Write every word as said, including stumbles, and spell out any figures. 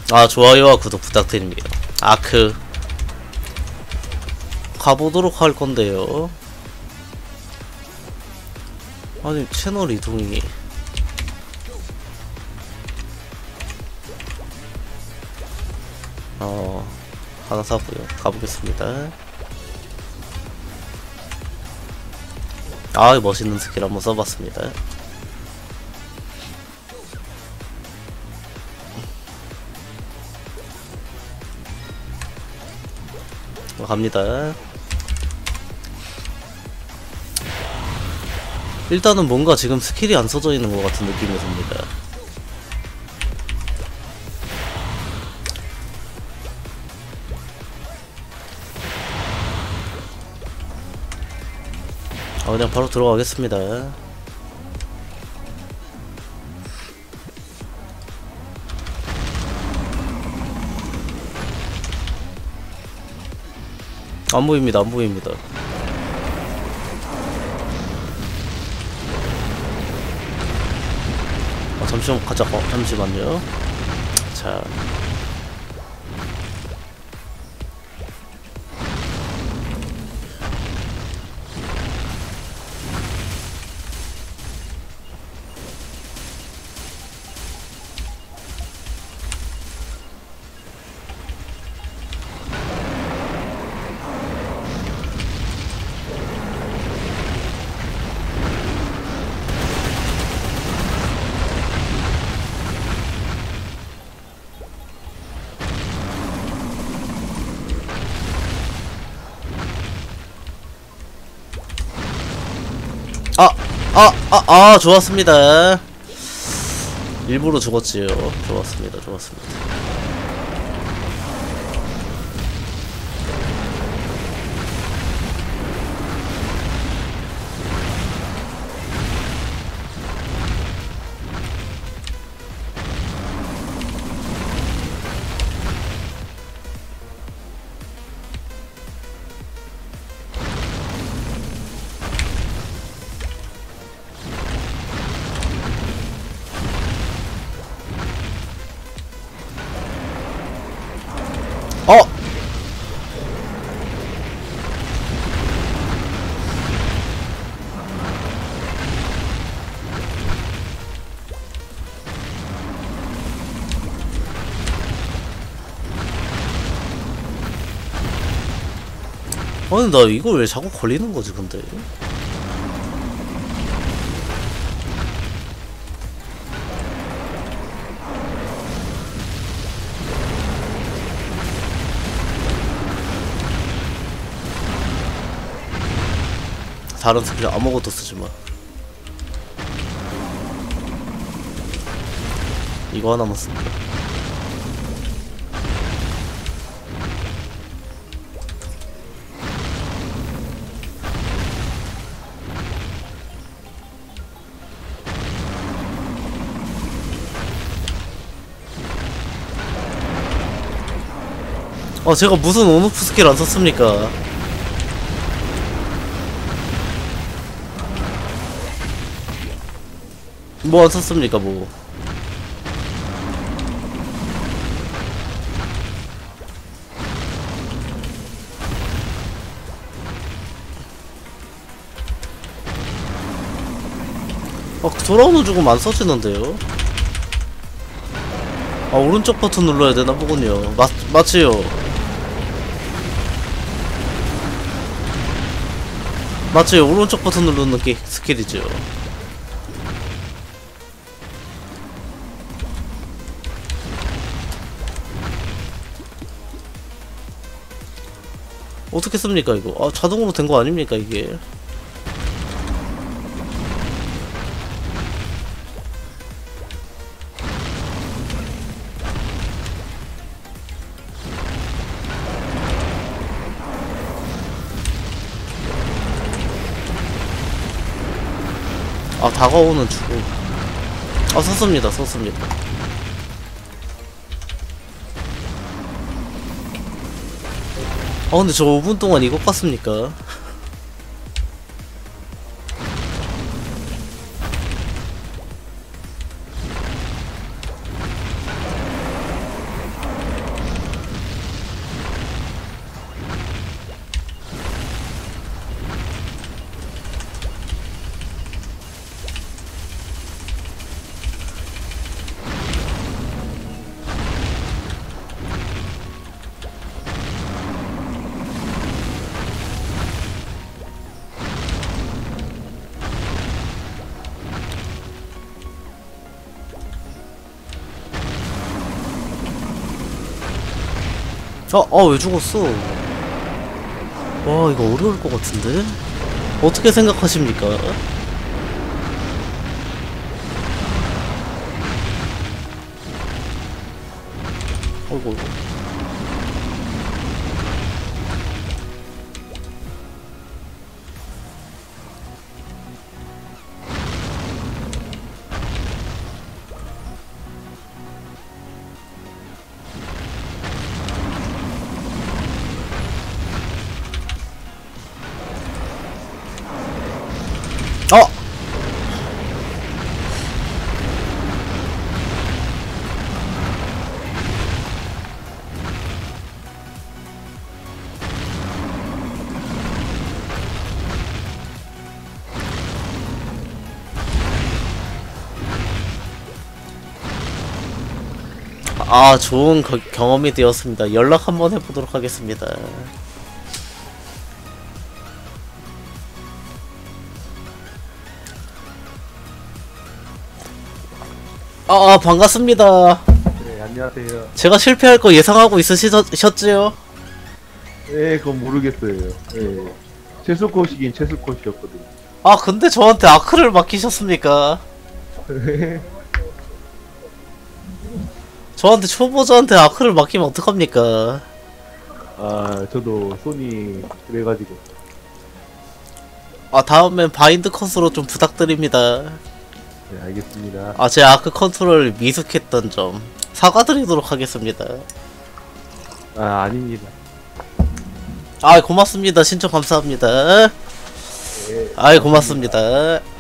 아, 좋아요와 구독 부탁드립니다. 아크 가보도록 할 건데요. 아니, 채널 이동이 어 하나 사고요. 가보겠습니다. 아, 멋있는 스킬 한번 써봤습니다. 갑니다. 일단은 뭔가 지금 스킬이 안 써져 있는 것 같은 느낌이 듭니다. 아, 그냥 바로 들어가겠습니다. 안 보입니다, 안 보입니다. 아, 잠시만, 가자. 어, 잠시만요. 자. 아! 아! 아! 아! 좋았습니다. 일부러 죽었지요. 좋았습니다. 좋았습니다. 어! 아니, 나 이거 왜 자꾸 걸리는 거지, 근데? 다른 스킬 아무것도 쓰지 마. 이거 하나만 쓴다. 어, 제가 무슨 온오프 스킬 안 썼습니까? 뭐 안 썼습니까, 뭐. 아, 돌아오는 죽음 안 써지는데요? 아, 오른쪽 버튼 눌러야 되나 보군요. 맞, 맞지요? 맞지요? 오른쪽 버튼 누르는 게 스킬이죠. 어떻게 씁니까, 이거? 아, 자동으로 된 거 아닙니까, 이게? 아, 다가오는 죽음. 아, 썼습니다, 썼습니다. 아, 근데 저 오 분 동안 이것 같습니까? 어, 어, 왜 죽었어? 와, 이거 어려울 것 같은데? 어떻게 생각하십니까? 어이구. 어! 아, 좋은 거, 경험이 되었습니다. 연락 한번 해보도록 하겠습니다. 아, 아, 반갑습니다. 네, 안녕하세요. 제가 실패할 거 예상하고 있으셨지요? 네, 그건 모르겠어요. 네. 최소컷이긴 최소컷이었거든요. 아, 근데 저한테 아크를 맡기셨습니까? 저한테 초보자한테 아크를 맡기면 어떡합니까? 아, 저도 손이 그래가지고. 아, 다음엔 바인드 컷으로 좀 부탁드립니다. 네, 알겠습니다. 아, 제 아크 컨트롤 미숙했던 점 사과드리도록 하겠습니다. 아, 아닙니다. 아, 고맙습니다. 신청 감사합니다. 네, 아이, 고맙습니다.